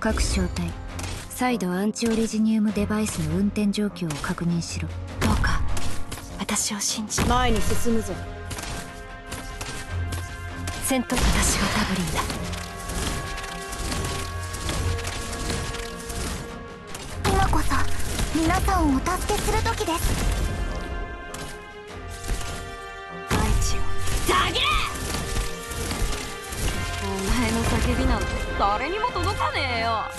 各小隊再度アンチオリジニウムデバイスの運転状況を確認しろ。どうか私を信じ。 前に進むぞ。 戦闘、私がダブリンだ。 今こそ皆さんをお助けする時です。 大地をたぎれ。お前の叫びなんて誰にも届かねえよ。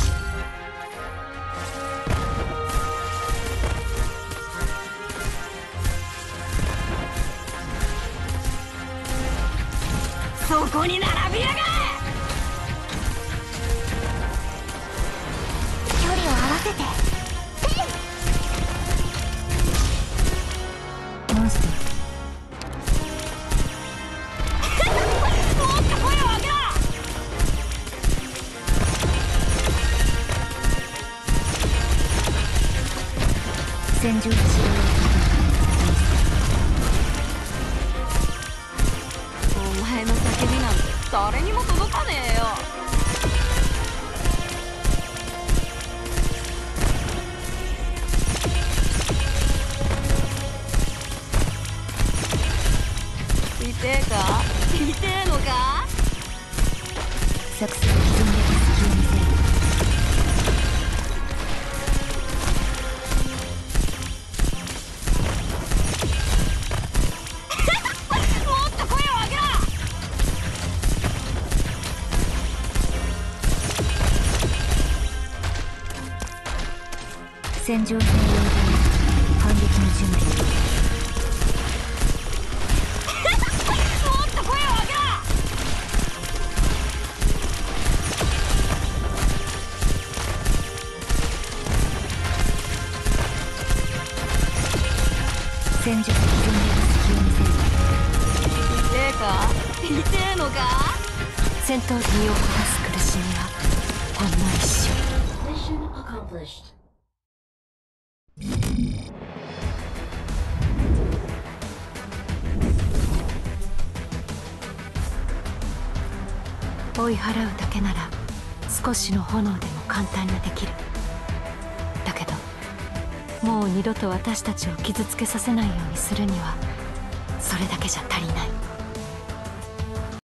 そこに並びやがれ。 距離を合わせて。 モンスターもっと声を上げろ。 戦場治療お前の叫びなんて誰にも届かねえよ。痛えか？痛えのか？ 作戦を積んで隙を見せる。 もっと声を上げろ。 戦場専用で反撃の準備。 もっと声を上げろ。 戦場で積んで隙を見せる。 痛えか？痛えのか？ 戦闘に身を焦がす苦しみはほんの一瞬。 Mission accomplished. 追い払うだけなら少しの炎でも簡単にできる。だけどもう二度と私たちを傷つけさせないようにするにはそれだけじゃ足りない。